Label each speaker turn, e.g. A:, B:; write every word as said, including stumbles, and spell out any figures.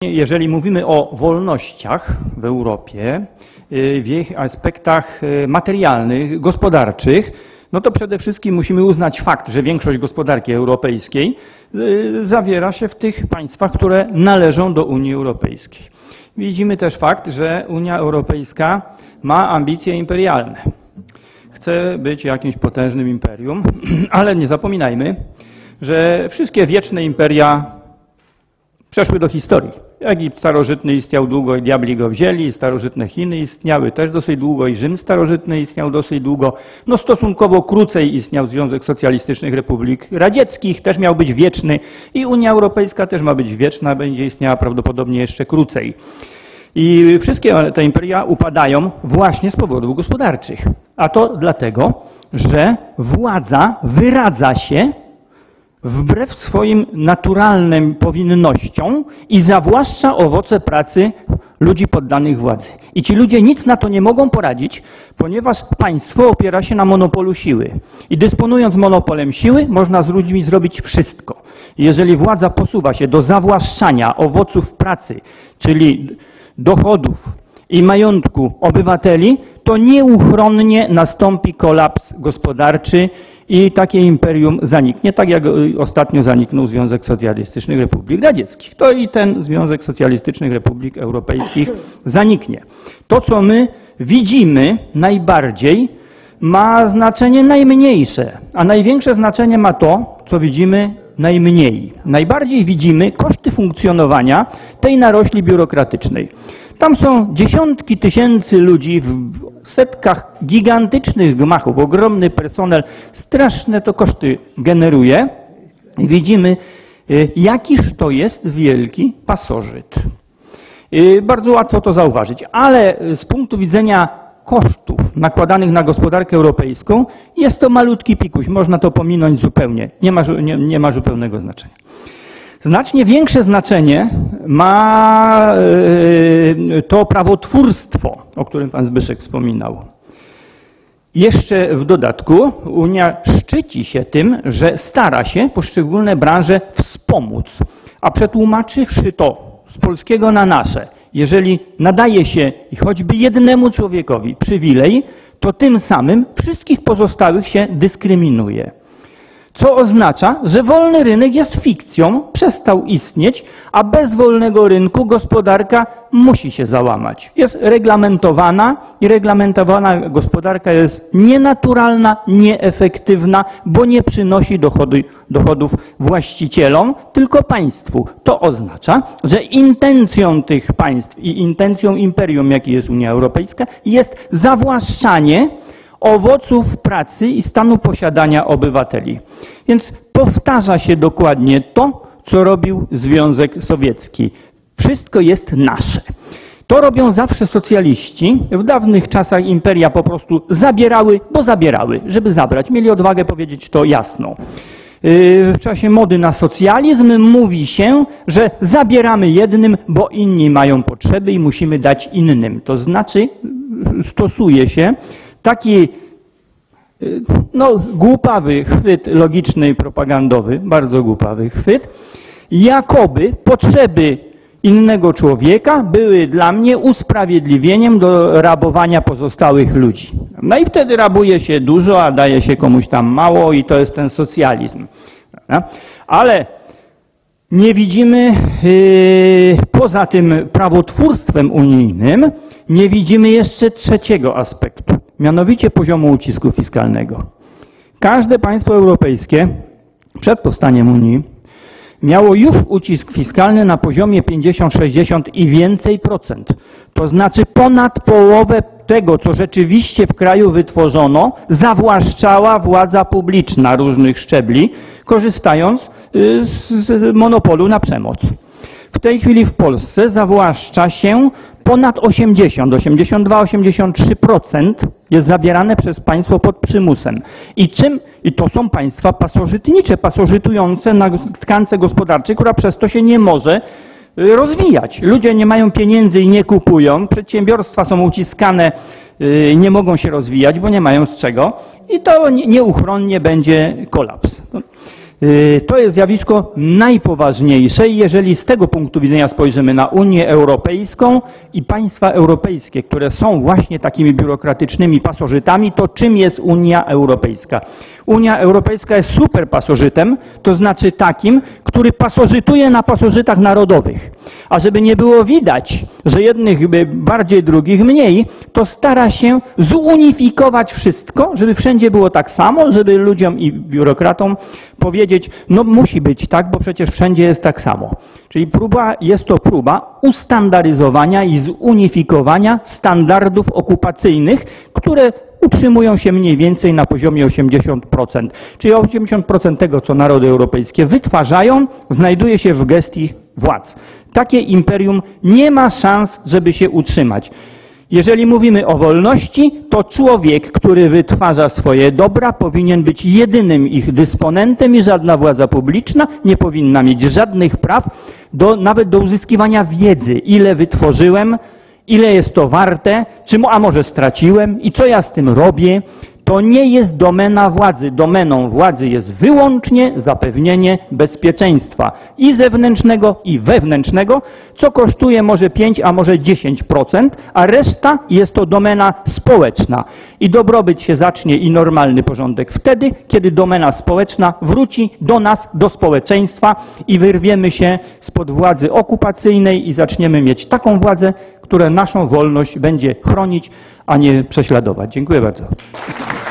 A: Jeżeli mówimy o wolnościach w Europie, w ich aspektach materialnych, gospodarczych, no to przede wszystkim musimy uznać fakt, że większość gospodarki europejskiej zawiera się w tych państwach, które należą do Unii Europejskiej. Widzimy też fakt, że Unia Europejska ma ambicje imperialne. Chce być jakimś potężnym imperium, ale nie zapominajmy, że wszystkie wieczne imperia przeszły do historii. Egipt starożytny istniał długo i diabli go wzięli, starożytne Chiny istniały też dosyć długo i Rzym starożytny istniał dosyć długo. No stosunkowo krócej istniał Związek Socjalistycznych Republik Radzieckich, też miał być wieczny i Unia Europejska też ma być wieczna, będzie istniała prawdopodobnie jeszcze krócej. I wszystkie te imperia upadają właśnie z powodów gospodarczych. A to dlatego, że władza wyradza się wbrew swoim naturalnym powinnościom i zawłaszcza owoce pracy ludzi poddanych władzy. I ci ludzie nic na to nie mogą poradzić, ponieważ państwo opiera się na monopolu siły. I dysponując monopolem siły, można z ludźmi zrobić wszystko. Jeżeli władza posuwa się do zawłaszczania owoców pracy, czyli dochodów i majątku obywateli, to nieuchronnie nastąpi kolaps gospodarczy i takie imperium zaniknie, tak jak ostatnio zaniknął Związek Socjalistycznych Republik Radzieckich. To i ten Związek Socjalistycznych Republik Europejskich zaniknie. To, co my widzimy najbardziej, ma znaczenie najmniejsze, a największe znaczenie ma to, co widzimy najmniej. Najbardziej widzimy koszty funkcjonowania tej narośli biurokratycznej. Tam są dziesiątki tysięcy ludzi w setkach gigantycznych gmachów, ogromny personel, straszne to koszty generuje. I widzimy, jakiż to jest wielki pasożyt. Bardzo łatwo to zauważyć, ale z punktu widzenia kosztów nakładanych na gospodarkę europejską jest to malutki pikuś, można to pominąć zupełnie, nie ma, nie, nie ma zupełnego znaczenia. Znacznie większe znaczenie ma to prawotwórstwo, o którym pan Zbyszek wspominał. Jeszcze w dodatku Unia szczyci się tym, że stara się poszczególne branże wspomóc, a przetłumaczywszy to z polskiego na nasze, jeżeli nadaje się choćby jednemu człowiekowi przywilej, to tym samym wszystkich pozostałych się dyskryminuje. Co oznacza, że wolny rynek jest fikcją, przestał istnieć, a bez wolnego rynku gospodarka musi się załamać. Jest reglamentowana i reglamentowana gospodarka jest nienaturalna, nieefektywna, bo nie przynosi dochody, dochodów właścicielom, tylko państwu. To oznacza, że intencją tych państw i intencją imperium, jakie jest Unia Europejska, jest zawłaszczanie owoców pracy i stanu posiadania obywateli. Więc powtarza się dokładnie to, co robił Związek Sowiecki. Wszystko jest nasze. To robią zawsze socjaliści. W dawnych czasach imperia po prostu zabierały, bo zabierały, żeby zabrać. Mieli odwagę powiedzieć to jasno. W czasie mody na socjalizm mówi się, że zabieramy jednym, bo inni mają potrzeby i musimy dać innym. To znaczy stosuje się taki no, głupawy chwyt logiczny i propagandowy, bardzo głupawy chwyt, jakoby potrzeby innego człowieka były dla mnie usprawiedliwieniem do rabowania pozostałych ludzi. No i wtedy rabuje się dużo, a daje się komuś tam mało i to jest ten socjalizm. Ale nie widzimy, yy, poza tym prawotwórstwem unijnym, nie widzimy jeszcze trzeciego aspektu, mianowicie poziomu ucisku fiskalnego. Każde państwo europejskie przed powstaniem Unii miało już ucisk fiskalny na poziomie pięćdziesiąt, sześćdziesiąt i więcej procent. To znaczy ponad połowę tego, co rzeczywiście w kraju wytworzono, zawłaszczała władza publiczna różnych szczebli, korzystając z monopolu na przemoc. W tej chwili w Polsce zawłaszcza się ponad osiemdziesiąt, osiemdziesiąt dwa, osiemdziesiąt trzy procent jest zabierane przez państwo pod przymusem. I czym? I to są państwa pasożytnicze, pasożytujące na tkance gospodarczej, która przez to się nie może rozwijać. Ludzie nie mają pieniędzy i nie kupują, przedsiębiorstwa są uciskane, nie mogą się rozwijać, bo nie mają z czego i to nieuchronnie będzie kolaps. To jest zjawisko najpoważniejsze i jeżeli z tego punktu widzenia spojrzymy na Unię Europejską i państwa europejskie, które są właśnie takimi biurokratycznymi pasożytami, to czym jest Unia Europejska? Unia Europejska jest super pasożytem, to znaczy takim, który pasożytuje na pasożytach narodowych. A żeby nie było widać, że jednych bardziej, drugich mniej, to stara się zunifikować wszystko, żeby wszędzie było tak samo, żeby ludziom i biurokratom powiedzieć, no musi być tak, bo przecież wszędzie jest tak samo. Czyli próba, jest to próba ustandaryzowania i zunifikowania standardów okupacyjnych, które utrzymują się mniej więcej na poziomie osiemdziesiąt procent. Czyli osiemdziesiąt procent tego, co narody europejskie wytwarzają, znajduje się w gestii władz. Takie imperium nie ma szans, żeby się utrzymać. Jeżeli mówimy o wolności, to człowiek, który wytwarza swoje dobra, powinien być jedynym ich dysponentem i żadna władza publiczna nie powinna mieć żadnych praw, do, nawet do uzyskiwania wiedzy, ile wytworzyłem, ile jest to warte, czy, a może straciłem i co ja z tym robię. To nie jest domena władzy. Domeną władzy jest wyłącznie zapewnienie bezpieczeństwa i zewnętrznego, i wewnętrznego, co kosztuje może pięć, a może dziesięć procent, a reszta jest to domena społeczna. I dobrobyt się zacznie i normalny porządek wtedy, kiedy domena społeczna wróci do nas, do społeczeństwa i wyrwiemy się spod władzy okupacyjnej i zaczniemy mieć taką władzę, która naszą wolność będzie chronić, a nie prześladować. Dziękuję bardzo.